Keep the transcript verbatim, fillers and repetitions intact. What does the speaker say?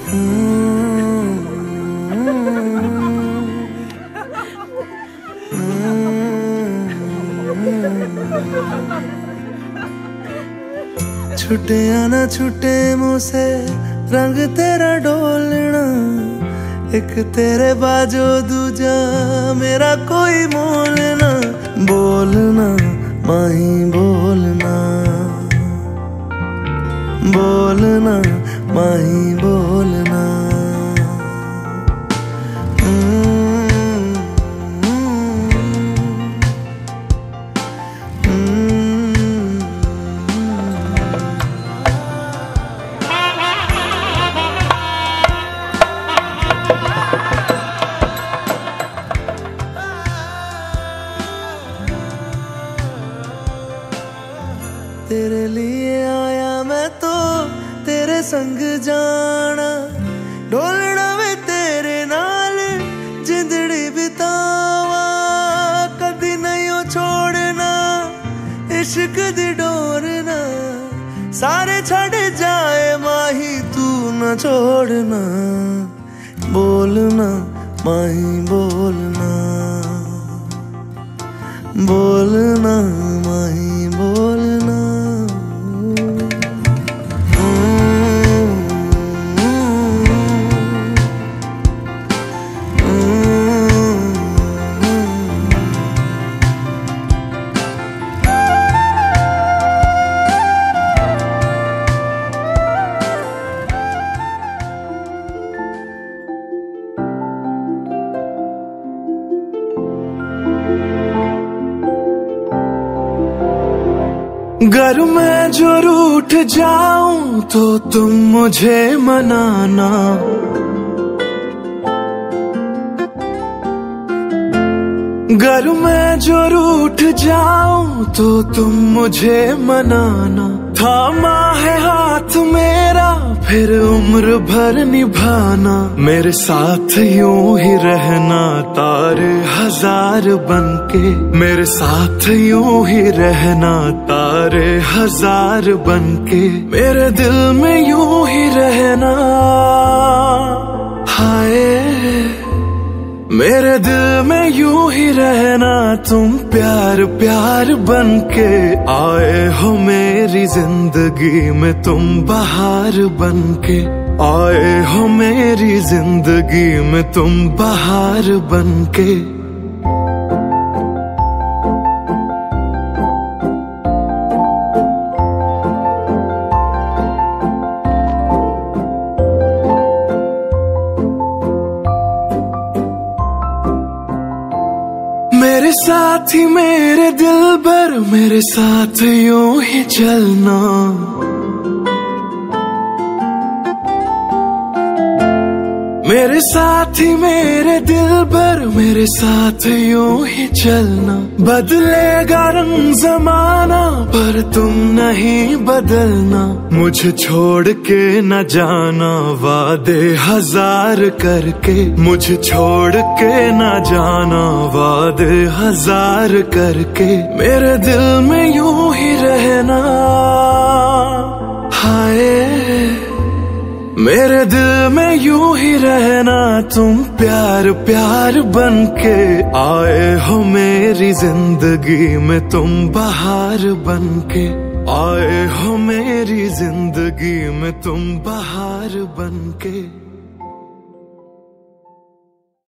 छुटे या ना छुटे मुझसे रंग तेरा डोलना, एक तेरे बाजो दूजा मेरा कोई मोल ना। बोलना माही बोलना, बोलना माही बोलना। तेरे लिए आया मैं तो तेरे संग जाना, डोलना वे तेरे नाल जिंदड़ी बितावा। कदी नहीं छोड़ना इश्क दी डोरना, सारे छड़ जाए माही तू न छोड़ना। बोलना माही बोलना, बोलना माही बोलना। घर मैं जो रूठ जाऊं तो तुम मुझे मनाना, घर मैं जो रूठ जाऊं तो तुम मुझे मनाना। थामा है हाथ मेरा फिर उम्र भर निभाना, मेरे साथ यूं ही रहना तारे हजार बनके। मेरे साथ यूं ही रहना तारे हजार बनके, मेरे दिल में यूं ही रहना। हाय मेरे दिल में यूं ही रहना, तुम प्यार प्यार बनके आए हो मेरी जिंदगी में। तुम बहार बनके आए हो मेरी जिंदगी में, तुम बहार बनके। मेरे साथ ही मेरे दिल भर, मेरे साथ यूं ही चलना। मेरे साथ ही मेरे दिल भर, मेरे साथ यूं ही चलना। बदलेगा रंग जमाना पर तुम नहीं बदलना, मुझे छोड़ के न जाना वादे हजार करके। मुझे छोड़ के न जाना वादे हजार करके, मेरे दिल में यूं ही रहना। हाय मेरे दिल में यूं ही रहना, तुम प्यार प्यार बनके आए हो मेरी जिंदगी में। तुम बहार बनके आए हो मेरी जिंदगी में, तुम बहार बनके।